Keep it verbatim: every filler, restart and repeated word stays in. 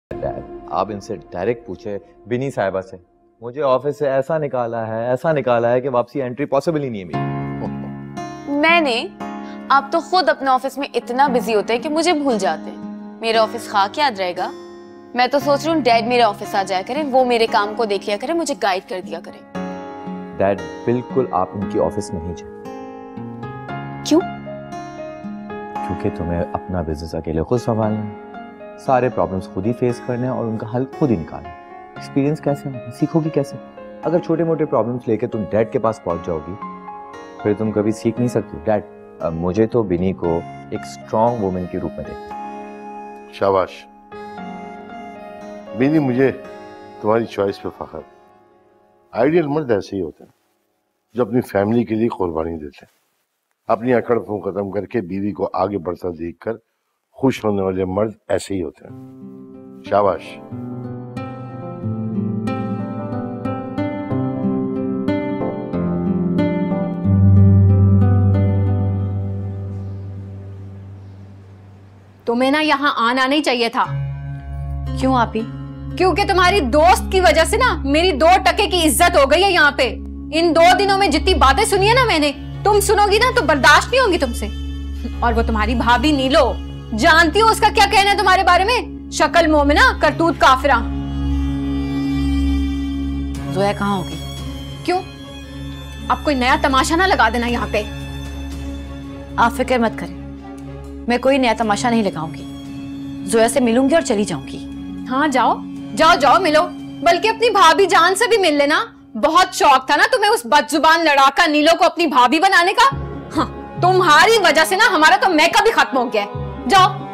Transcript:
आप इनसे डायरेक्ट पूछे बिनी साहिबा से, मुझे ऑफिस से ऐसा निकाला है ऐसा निकाला है कि वापसी एंट्री पॉसिबल ही नहीं है मेरी। मैंने आप तो खुद अपने ऑफिस में इतना बिजी होते हैं कि मुझे भूल जाते हैं। मेरा ऑफिस खाक याद रहेगा। मैं तो सोच रही हूँ डैड मेरे ऑफिस आ जाया करें, वो मेरे काम को देख लिया करें, मुझे गाइड कर दिया करें। डैड बिल्कुल आप उनकी ऑफिस नहीं जाए। क्यों? क्योंकि तुम्हें अपना बिजनेस अकेले खुद संभालना है, सारे प्रॉब्लम्स खुद ही फेस करने हैं और उनका हल खुद ही निकालना है। एक्सपीरियंस कैसे होगा, सीखोगी कैसे? अगर छोटे मोटे प्रॉब्लम्स लेके तुम डैड के पास पहुंच जाओगी फिर तुम कभी सीख नहीं सकती। डैड मुझे तो बिनी को एक स्ट्रॉन्ग वुमेन के रूप में देखते। शाबाश बिनी, मुझे तुम्हारी चॉइस पे फख्र। आइडियल मर्द ऐसे ही होते हैं जो अपनी फैमिली के लिए कुर्बानी देते हैं। अपनी अकड़ फूं खत्म करके बीवी को आगे बढ़ता देखकर खुश होने वाले मर्द ऐसे ही होते हैं। शाबाश। तुम्हें ना यहाँ आना नहीं चाहिए था। क्यों आपी? क्योंकि तुम्हारी दोस्त की वजह से ना मेरी दो टके की इज्जत हो गई है यहाँ पे। इन दो दिनों में जितनी बातें सुनी है ना मैंने, तुम सुनोगी ना तो बर्दाश्त नहीं होगी तुमसे। और वो तुम्हारी भाभी नीलो, जानती हो उसका क्या कहना है तुम्हारे बारे में? शक्ल मोमिना, करतूत काफिरा। जोया कहाँ होगी? क्यों? अब कोई नया तमाशा ना लगा देना यहाँ पे। आप फिक्र मत करें, मैं कोई नया तमाशा नहीं लगाऊंगी। जोया से मिलूंगी और चली जाऊंगी। हाँ जाओ जाओ जाओ मिलो, बल्कि अपनी भाभी जान से भी मिल लेना। बहुत शौक था ना तुम्हें उस बदजुबान लड़ाका नीलो को अपनी भाभी बनाने का। हाँ, तुम्हारी वजह से ना हमारा तो मेकअप भी खत्म हो गया है। जाओ।